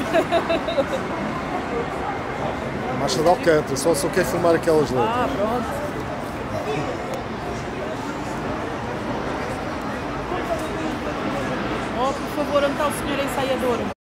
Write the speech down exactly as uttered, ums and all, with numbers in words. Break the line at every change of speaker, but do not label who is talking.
Marcha de Alcântara, só, só quer filmar aquelas letras.
Ah, pronto. Oh, por favor, onde está o senhor ensaiador?